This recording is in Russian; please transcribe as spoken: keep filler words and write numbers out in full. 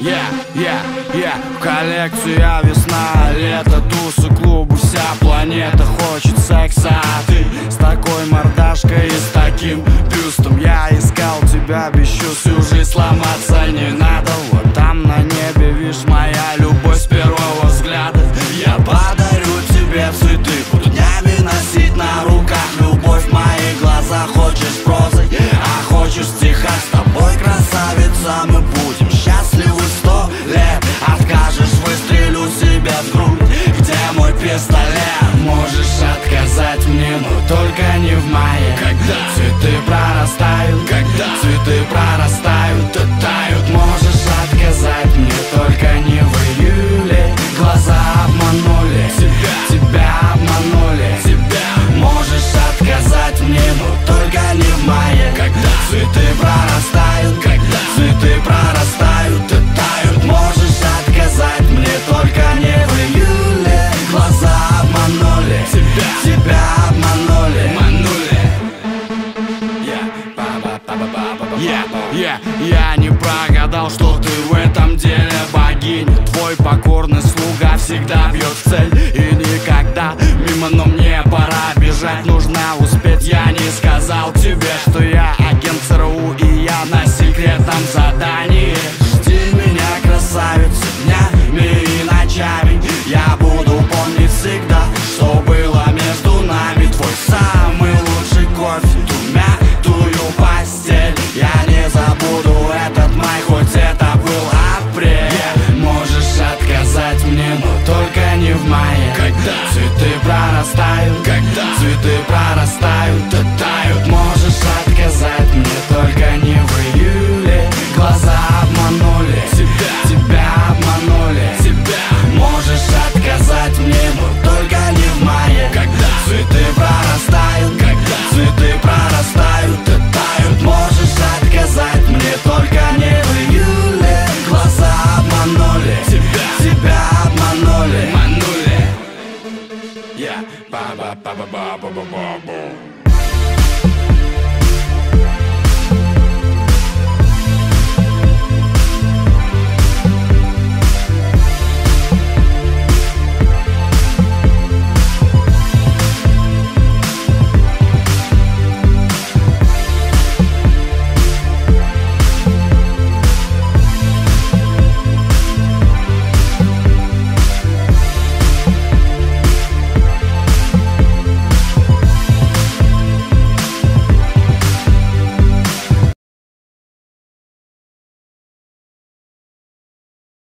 yeah, yeah, yeah. Коллекция весна, лето, тусы, клубы, вся планета хочет секса. А ты с такой мордашкой и с таким бюстом. Я искал тебя без чувств, всю жизнь сломаться не надо. Вот там на небе, видишь, моя любовь с первого взгляда. Я подарю тебе цветы, буду днями носить на руках. Любовь в моих глазах, хочешь прозой, а хочешь в стихах. С тобой, красавица, мы будем счастливы сто лет. Откажешь, выстрелю себе в грудь. Где мой пистолет? Можешь отказать мне, но только не в мае. Когда цветы прорастают, когда цветы прорастают и тают. Можешь отказать мне, только не в июле. Глаза обманули, тебя, тебя обманули, тебя. Можешь отказать мне, но только не в мае. Когда цветы прорастают, когда цветы прорастают и тают. Можешь отказать мне, только не в июле. Глаза обманули, тебя, тебя обманули, обманули. Yeah, yeah, я не прогадал, что ты в этом деле богиня. Твой покорный слуга всегда бьет в цель и никогда мимо, но мне пора бежать. Нужно успеть, я не сказал тебе, что я агент ЦРУ и я на секретном задании. Жди меня, красавица, днями и ночами. Я буду помнить всегда, что было между нами. Твой самый лучший кофе, ту мятую постель. Я не забуду этот май, хоть это был апрель. yeah. Можешь отказать мне, но только не в мае. Когда цветы прорастают, когда цветы прорастают и тают. Можешь отказать мне, только не в июле. Глаза обманули, тебя, тебя обманули, тебя. Можешь отказать мне, но только не в мае. Когда цветы прорастают, когда цветы прорастают и тают. Можешь отказать мне, только не в июле. Глаза обманули, тебя, тебя обманули, обманули. Yeah, ba ba ba ba ba ba ba ba.